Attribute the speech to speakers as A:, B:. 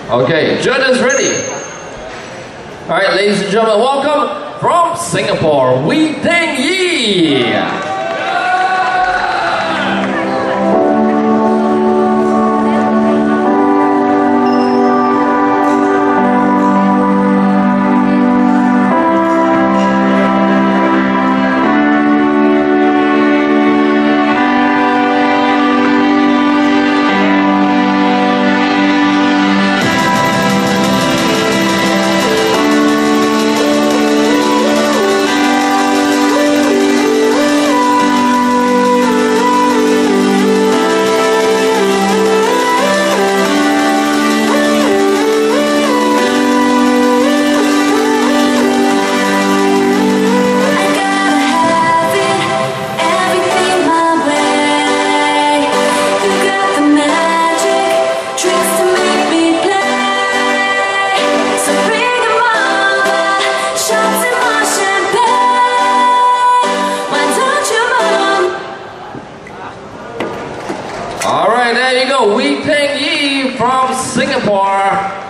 A: Okay, judges ready. All right, ladies and gentlemen, welcome from Singapore, Wee Teng Yee. All right, there you go, Wee Teng Yee from Singapore.